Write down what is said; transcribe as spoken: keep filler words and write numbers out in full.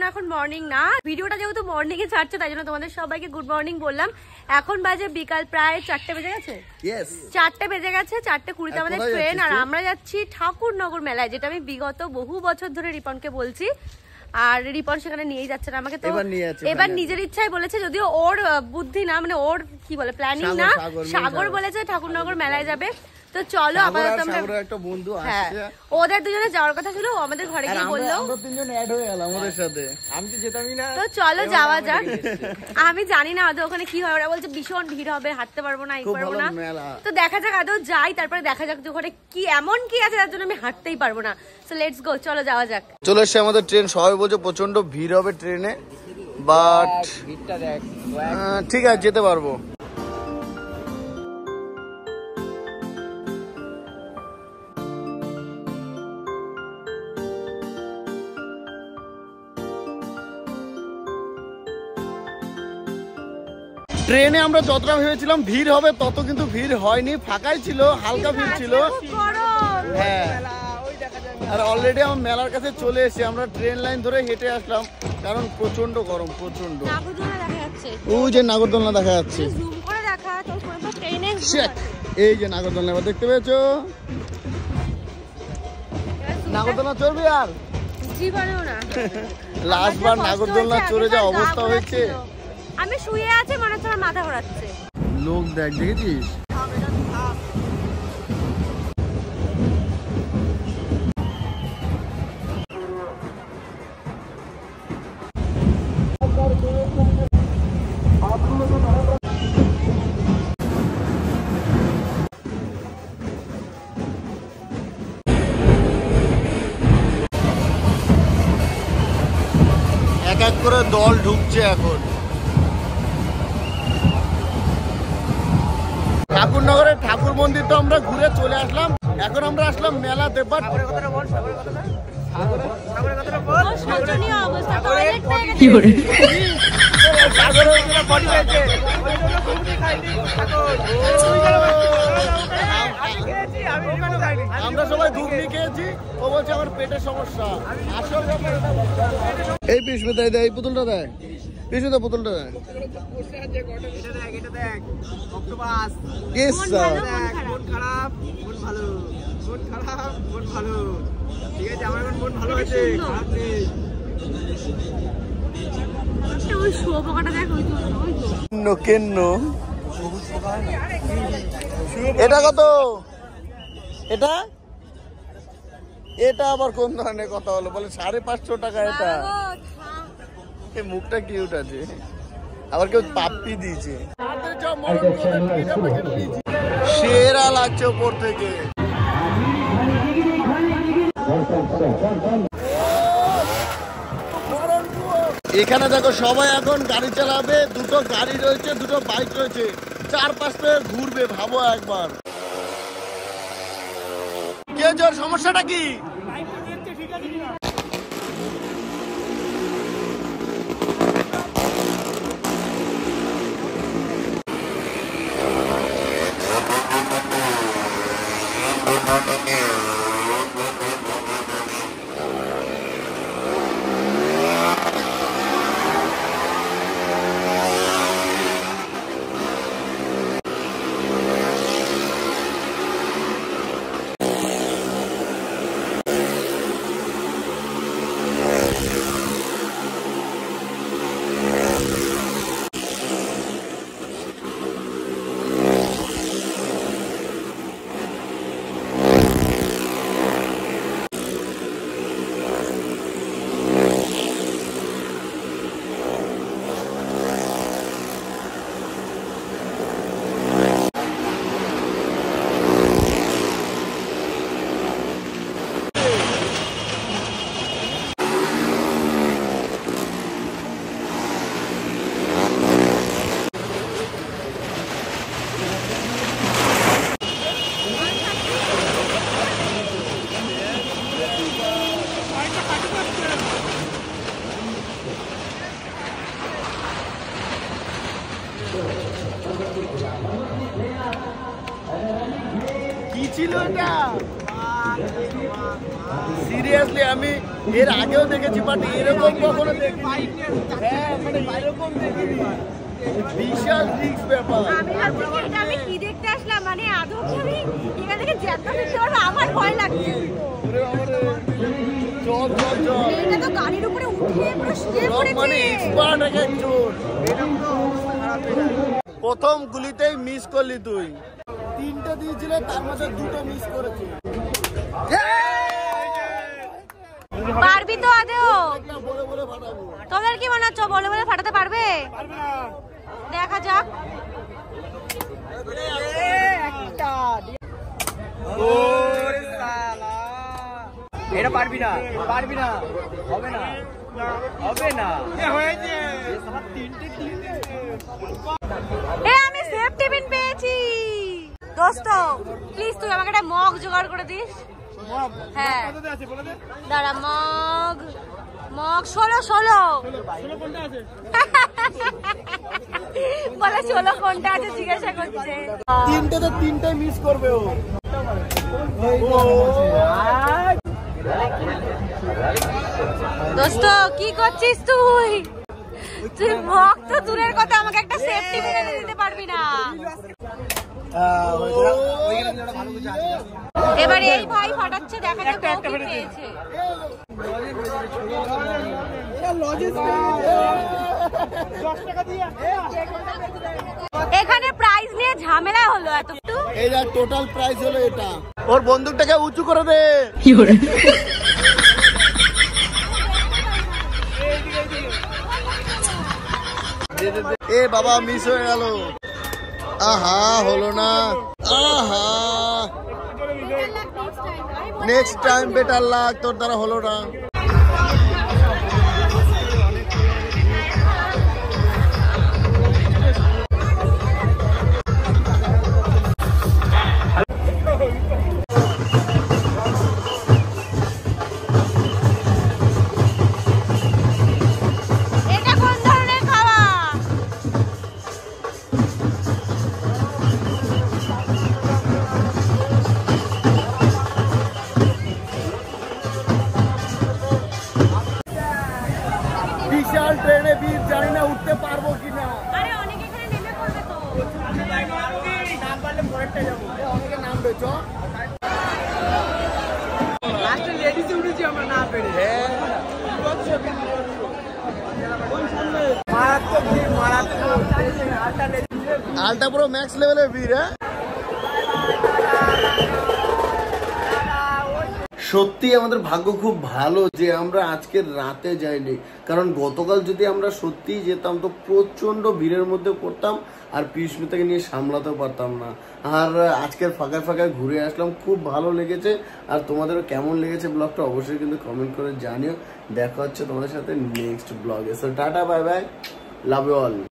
এখন মর্নিং না, ভিডিওটা যেহেতু মর্নিং এ ছাড়ছে তাই জন্য তোমাদের সবাইকে গুড মর্নিং বললাম। এখন বাজে বিকাল প্রায় চারটে বেজে গেছে, চারটে বেজে গেছে চারটে কুড়িতে আমাদের ট্রেন। আর আমরা যাচ্ছি ঠাকুরনগর মেলায়, যেটা আমি বিগত বহু বছর ধরে রিপনকে বলছি। আর রিপন সেখানে নিয়েই যাচ্ছে না আমাকে, তো এবার নিজের ইচ্ছায় বলেছে, যদিও ওর বুদ্ধি না, মানে ওর কি বলে প্ল্যানিং না, সাগর বলেছে ঠাকুরনগর মেলায় যাবে। তো চলো আপাতত আমরা একটা বন্ধু আসছে, ওদের দুজনে যাওয়ার কথা ছিল, আমাদের ঘরে গিয়ে বললো আমরা তিনজন অ্যাড হয়ে গেলাম ওদের সাথে, আমি তো যেতামই না। তো চলো যাওয়া যাক। আমি জানি না আদৌ ওখানে কি হয়, ওরা বলছে ভীষণ ভিড় হবে, হাঁটতে পারবো না, এই পারবো না। তো দেখা যাক, আদৌ যাই, তারপরে দেখা যাক যে ওখানে কি এমন কি আছে যার জন্য আমি হাঁটতেই পারবো না। সো লেটস গো, চলো যাওয়া যাক। চলে এসছে আমাদের ট্রেন, সবাই বলছে প্রচন্ড ভিড় হবে ট্রেনে, বাট ঠিক আছে যেতে পারবো। ট্রেনে আমরা যতটা ভেবেছিলাম ভিড় হবে তত কিন্তু ভিড় হয়নি, ফাঁকাই ছিল, হালকা ভিড় ছিল। হ্যাঁ, আর অলরেডি আমরা মেলার কাছে চলে এসেছি, আমরা ট্রেন লাইন ধরে হেঁটে আসলাম, কারণ প্রচন্ড গরম, প্রচন্ড। ওই যে নাগরদোলনা দেখা যাচ্ছে, এই যে নাগরদোলনা এবার দেখতে পেয়েছো, নাগরদোলনা চড়বি? আর জীবনেও না, লাস্ট বার নাগরদোলনা চড়ে যা অবস্থা হয়েছে, আমি শুয়ে আছি মনে হচ্ছে আমার মাথা ঘোরাচ্ছে। লোক দেখ, দেখেছিস? এক এক করে দল ঢুকছে এখন। ঠাকুরনগরের ঠাকুর মন্দির তো আমরা ঘুরে চলে আসলাম, এখন আমরা আসলাম মেলাতে। বাট আমরা সবাই ঘুগনি খেয়েছি, ও বলছে আমার পেটের সমস্যা। আসল এই পিসবে দেয়, দেয় এই পুতুলটা দেয়, পিসবে পুতুলটা দেয়। এটা কত? এটা এটা আবার কোন ধরনের কথা হলো? বলে সাড়ে পাঁচশো টাকা। এটা মুখটা কিউট আছে, আবার কেউ পাপ্পি দিয়েছে। সেরা লাগছে উপর থেকে। এখানে দেখো সবাই এখন গাড়ি চালাবে, দুটো গাড়ি রয়েছে, দুটো বাইক রয়েছে, চার পাঁচটা ঘুরবে, ভাবো একবার। কে জোর সমস্যাটা কি? কি ছিল এটা? সিরিয়াসলি আমি এর আগেও দেখেছি, বাট এরকম কখনো দেখিনি। হ্যাঁ মানে এরকম দেখিনি, বিশাল রিস্ক ব্যাপার। আমি ভাবছি এটা আমি কি দেখতে আসলাম, মানে আদৌ কি আমি এখান থেকে জ্যান্ত দেখতে পারবো? আমার ভয় লাগছে। চল চল চল, এটা তো গাড়ির উপরে উঠে পুরো শুয়ে পড়েছে, মানে এক্সপার্ট একজন। প্রথম গুলিতেই মিস করলি তুই, তিনটা দিয়েছিল তার মধ্যে দুটো মিস করেছিস। পারবি তো আদেও? বলে বলে ফাটাবো। তোদের কি মনে হচ্ছে বলে বলে ফাটাতে পারবে? দেখা যাক। এটা পারবি না, পারবি না, হবে না, হবে না। এ আমি সেফটি পিন পেয়েছি। দোস্ত প্লিজ তুই আমাকে একটা মগ জোগাড় করে দিস। হ্যাঁ দাঁড়া, মগ মগ ষোলো ষোলো বলে ষোলো কোনটা আছে জিজ্ঞাসা করছে। তিনটে তো তিনটাই মিস করবে ও। দোস্ত কি করছিস তুই? তুই মগ তো দূরের কথা, আমাকে একটা সেফটি পিন এনে দিতে পারবি না? এবারে এই ভাই ফাটাচ্ছে, দেখা যাক ও কি পেয়েছে। এখানে প্রাইজ নিয়ে ঝামেলা হলো এত। এই যা টোটাল প্রাইস হলো এটা। ওর বন্দুকটাকে উঁচু করে দে। এ বাবা মিস হয়ে গেল। আহা হলো না, আহা নেক্সট টাইম বেটার লাগ, তোর দ্বারা হলো না। এটা কোন ধরনের খাওয়া? বিশাল ট্রেনে বীর, জানি না উঠতে পারবো কিনা। আরে অনেক এখানে নেমে পড়বে তো। নাম পারলে পরেরটা যাবো। অনেকে নামবে চ। লাস্টে লেডিসে উঠেছি আমরা না পেরে। মারাত্মক ভিড়, মারাত্মক। আলটা পুরো ম্যাক্স লেভেলের বীর। হ্যাঁ সত্যি আমাদের ভাগ্য খুব ভালো যে আমরা আজকের রাতে যাইনি, কারণ গতকাল যদি আমরা সত্যি যেতাম তো প্রচন্ড ভিড়ের মধ্যে পড়তাম আর পিসমিতাকে নিয়ে সামলাতেও পারতাম না। আর আজকের ফাঁকায় ফাঁকায় ঘুরে আসলাম, খুব ভালো লেগেছে। আর তোমাদেরও কেমন লেগেছে ব্লগটা অবশ্যই কিন্তু কমেন্ট করে জানিও। দেখা হচ্ছে তোমাদের সাথে নেক্সট ব্লগে। So tata, bye bye, love you all.